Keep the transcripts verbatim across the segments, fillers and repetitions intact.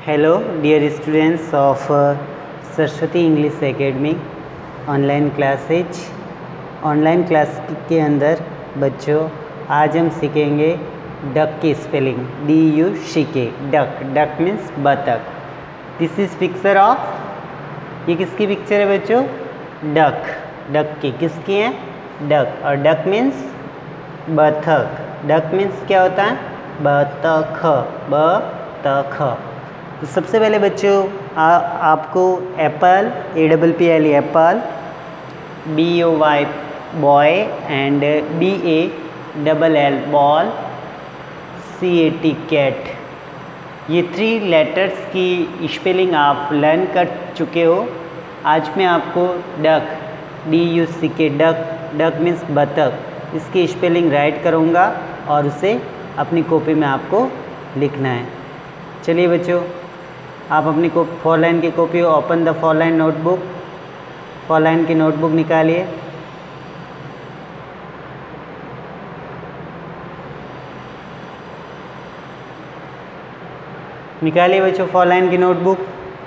Hello dear students of Saraswati English academy online classes. Online class के अंदर बच्चों आज हम सीखेंगे डक की spelling, D U C K, duck. Duck means बतख। दिस इज पिक्चर ऑफ, ये किसकी पिक्चर है बच्चों? डक। डक की किसकी है? डक। और डक मीन्स बतख। डक मीन्स क्या होता है? बतख। बतख। तो सबसे पहले बच्चों आ, आपको apple, A double P L apple, B O Y boy and B A double L ball, C A T cat, ये थ्री लेटर्स की स्पेलिंग आप लर्न कर चुके हो। आज मैं आपको duck, D U C K, duck, duck means बतख, इसकी स्पेलिंग राइट करूँगा और उसे अपनी कॉपी में आपको लिखना है। चलिए बच्चों, आप अपनी को फोर लाइन की copy open the four line notebook. Four line की नोटबुक निकालिए। निकालिए बच्चों फोर लाइन की नोटबुक।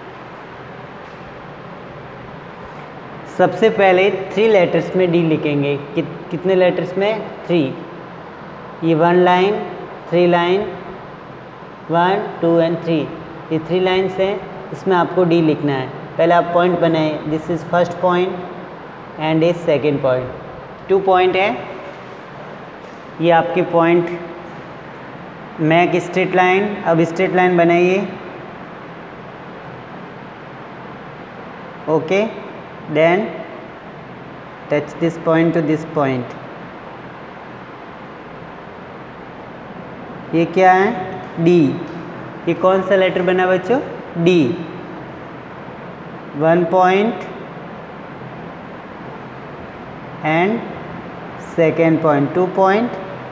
सबसे पहले थ्री लेटर्स में डी लिखेंगे। कि, कितने लेटर्स में? थ्री। ये one line, three line, one two and three, ये थ्री लाइन्स हैं। इसमें आपको डी लिखना है। पहले आप पॉइंट बनाए। This is first point and a second point. Two point है ये आपके पॉइंट। Make straight line. अब स्ट्रेट लाइन बनाइए। Okay, then touch this point to this point. ये क्या है? डी। ये कौन सा लेटर बना बच्चों? D. One point and second point, two point.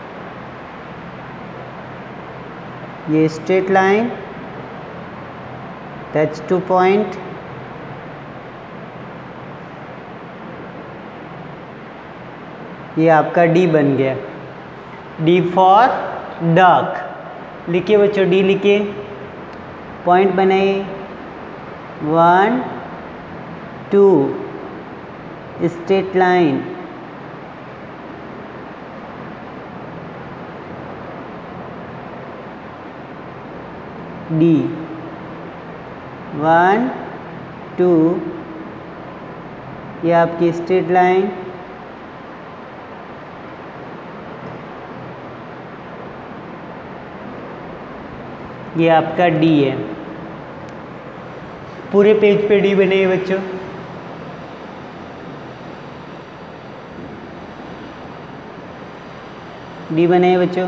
ये straight line, touch two point, ये आपका डी बन गया। D for duck. लिखिए बच्चों, डी लिखिए। पॉइंट बनाइए। One two, straight line, D. One two, ये आपकी स्ट्रेट लाइन, ये आपका डी है। पूरे पेज पे डी बनाइए बच्चों। डी बनाइए बच्चों।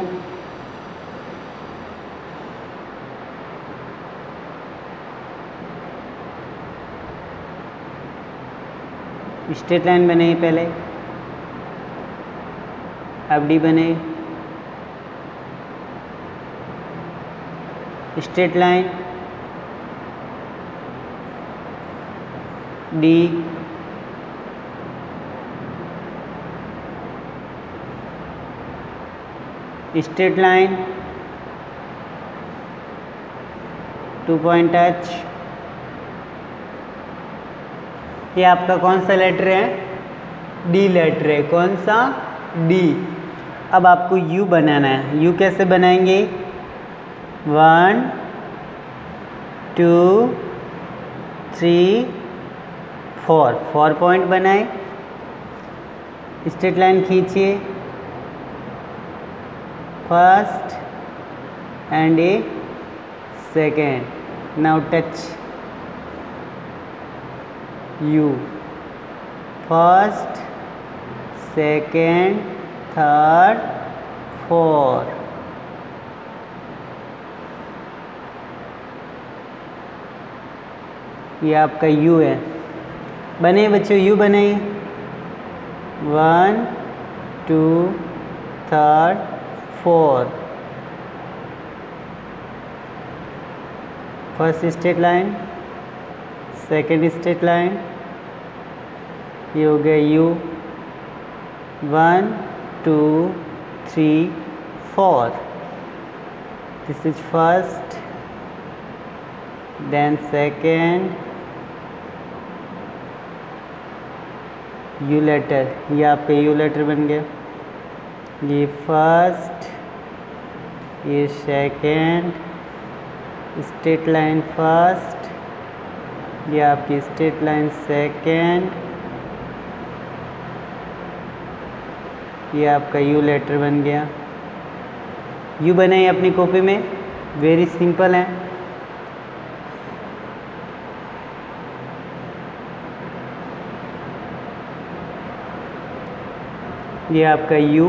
स्ट्रेट लाइन बनाइए पहले, अब डी बनाइए। Straight line, D, straight line, two point touch. ये आपका कौन सा लेटर है? डी लेटर है। कौन सा? डी। अब आपको यू बनाना है। यू कैसे बनाएंगे? One two three four, four point बनाए। स्ट्रेट लाइन खींचिए, first and a second. Now touch U, first, second, third, four. ये आपका यू है। बने बच्चों, यू बने। One two third four. First straight line, second straight line, ये हो गया U. One two three four. This is first, then second U letter, ये आपका यू लेटर बन गया। ये फर्स्ट, ये सेकेंड, स्ट्रेट लाइन फर्स्ट, ये आपकी स्ट्रेट लाइन सेकेंड, ये आपका यू लेटर बन गया। यू बनाइए अपनी कॉपी में, वेरी सिंपल है। ये आपका यू,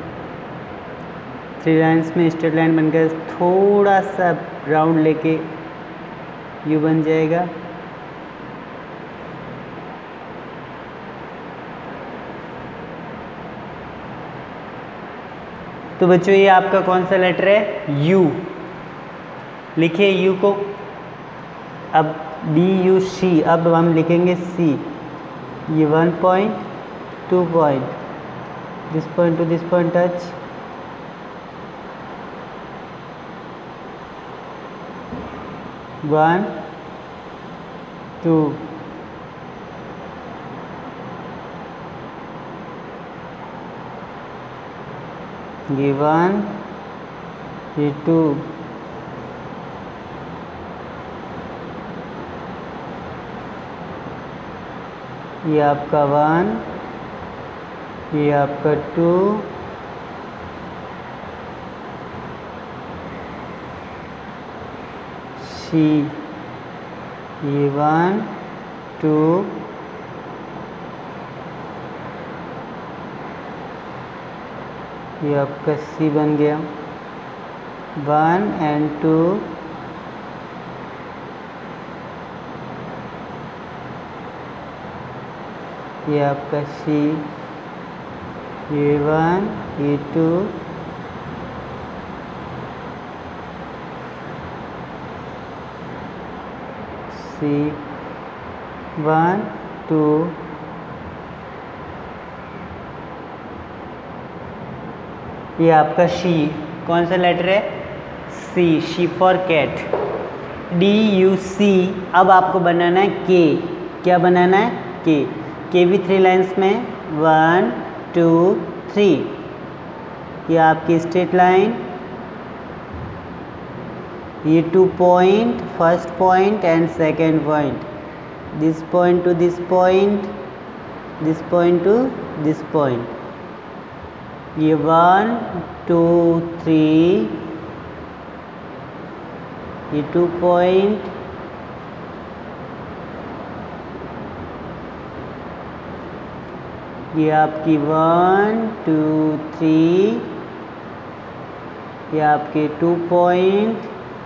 थ्री लाइन्स में स्ट्रेट लाइन बनकर थोड़ा सा राउंड लेके यू बन जाएगा। तो बच्चों ये आपका कौन सा लेटर है? यू। लिखिए यू को। अब डी यू सी, अब हम लिखेंगे सी। ये one point, two point, this point to this point touch, one two, ये वन, ये टू, ये आपका वन, ये आपका टू, सी, ये वन टू, ये आपका सी बन गया। वन एंड टू, ये आपका सी, ये वन, ये टू, सी, वन टू, ये आपका शी, कौन सा लेटर है? C, C for cat. D U C. अब आपको बनाना है के। क्या बनाना है? के। के भी थ्री लाइन्स में, वन टू थ्री, ये आपकी स्ट्रेट लाइन, ये two point, first point and second point, this point to this point, this point to this point, ये वन टू थ्री, ये टू पॉइंट, ये आपकी one two three, ये आपके two point,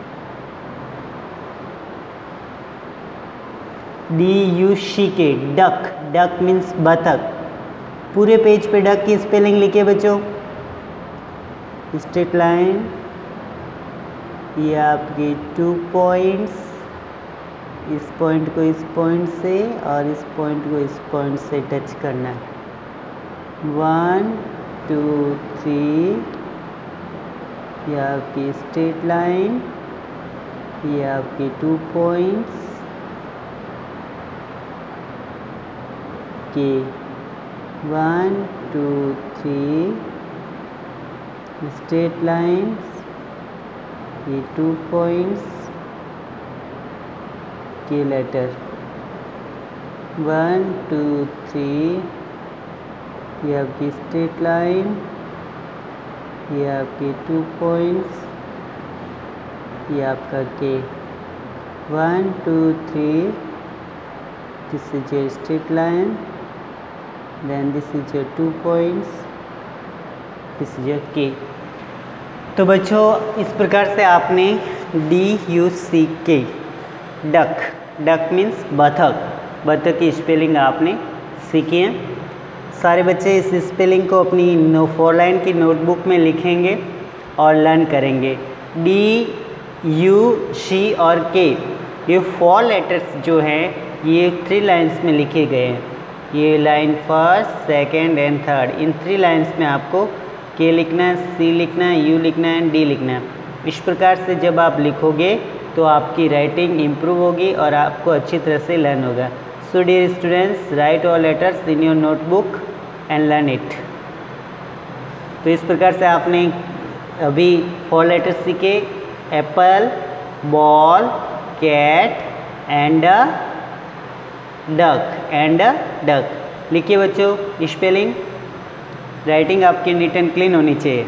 D U C K, duck. Duck means बतख। पूरे page पे duck की स्पेलिंग लिखिए बच्चों। स्ट्रेट लाइन, ये आपकी टू पॉइंट्स, इस पॉइंट को इस पॉइंट से और इस पॉइंट को इस पॉइंट से टच करना है। वन टू थ्री, ये आपकी स्ट्रेट लाइन, ये आपकी टू पॉइंट्स के, one two three, straight lines, ये टू पॉइंट्स के लेटर, वन टू थ्री, ये आपकी स्ट्रेट लाइन, ये आपके टू पॉइंट्स, ये आपका K, one two three, this is your straight line, then this is your two points, this is your K। तो बच्चों इस प्रकार से आपने D U C K, duck, duck means बतख, बतख की स्पेलिंग आपने सीखी है। सारे बच्चे इस स्पेलिंग को अपनी नो फोर लाइन की नोटबुक में लिखेंगे और लर्न करेंगे। डी यू सी और के, ये फोर लेटर्स जो हैं ये थ्री लाइन्स में लिखे गए हैं। ये line first, second and third, इन थ्री लाइन्स में आपको के लिखना है, सी लिखना है, यू लिखना है, डी लिखना है। इस प्रकार से जब आप लिखोगे तो आपकी राइटिंग इम्प्रूव होगी और आपको अच्छी तरह से लर्न होगा। So dear students, write all letters in your notebook and learn it. तो इस प्रकार से आपने अभी फोर लेटर्स सीखे, apple, ball, cat and duck and duck. लिखिए बच्चों स्पेलिंग, राइटिंग आपकी नीट एंड क्लीन होनी चाहिए।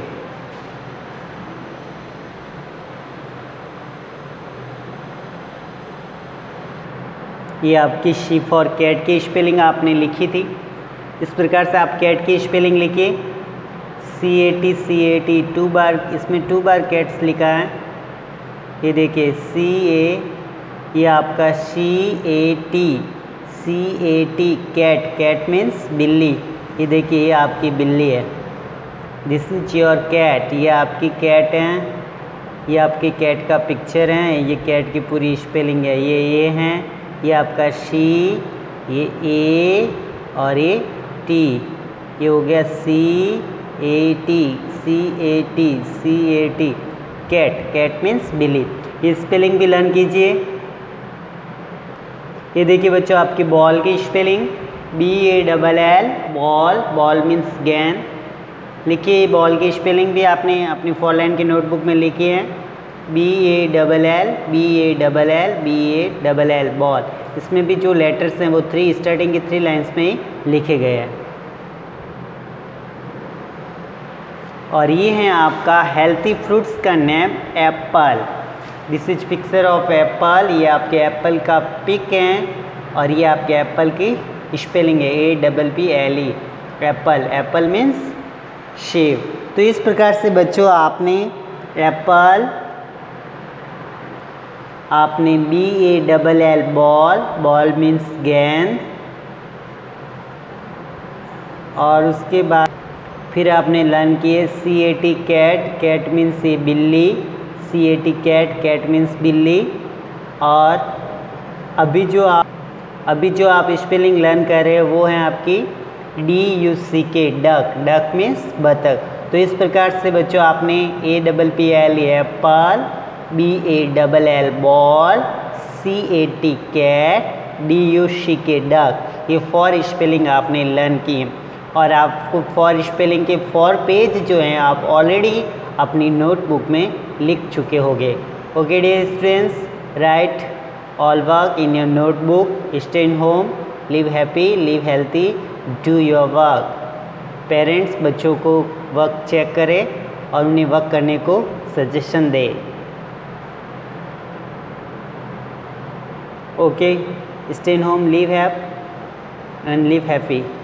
ये आपकी शी फॉर कैट की स्पेलिंग आपने लिखी थी। इस प्रकार से आप कैट की स्पेलिंग लिखिए, C A T C A T, two बार इसमें टू बार कैट्स लिखा है। ये देखिए सी ए, ये आपका C A T, C A T cat, cat means बिल्ली। ये देखिए ये आपकी बिल्ली है। दिस इज योर कैट, ये आपकी कैट है, ये आपकी कैट का पिक्चर है, ये कैट की पूरी स्पेलिंग है। ये ये हैं, ये आपका शी, ये ए और ये टी, ये हो गया C A T, C A T, C A T cat, cat means बिल्ली। ये स्पेलिंग भी लर्न कीजिए। ये देखिए बच्चों आपकी बॉल की spelling, B A double L, ball, ball means गेंद। लिखिए बॉल की स्पेलिंग भी आपने अपनी फोर लाइन की नोटबुक में लिखी है, B A double L, B A double L, B A double L, ball. इसमें भी जो लेटर्स हैं वो थ्री स्टार्टिंग की थ्री लाइंस में ही लिखे गए हैं। और ये है आपका हेल्थी फ्रूट्स का name apple. This is picture of apple, ये आपके एप्पल का पिक है और ये आपके एप्पल की स्पेलिंग है, A double P L E, apple. Apple means शेव। तो इस प्रकार से बच्चों आपने एप्पल, आपने B A double L ball, ball means गेंद, और उसके बाद फिर आपने लर्न किए C A T cat, cat means ये बिल्ली, C A T cat, cat means बिल्ली। और अभी जो आप अभी जो आप स्पेलिंग लर्न कर रहे हैं वो है आपकी D U C K, duck, duck means बतख। तो इस प्रकार से बच्चों आपने A double P L apple, B A double L ball, C A T cat, D U C K duck, ये फोर स्पेलिंग आपने लर्न की। और आपको फोर स्पेलिंग के फोर पेज जो हैं आप ऑलरेडी अपनी नोटबुक में लिख चुके होंगे। Okay dear students, write all work in your notebook, stay in home, live happy, live healthy, do your work. Parents बच्चों को वर्क चेक करें और उन्हें वर्क करने को सजेशन दें। Okay, stay in home, live happy and live happy.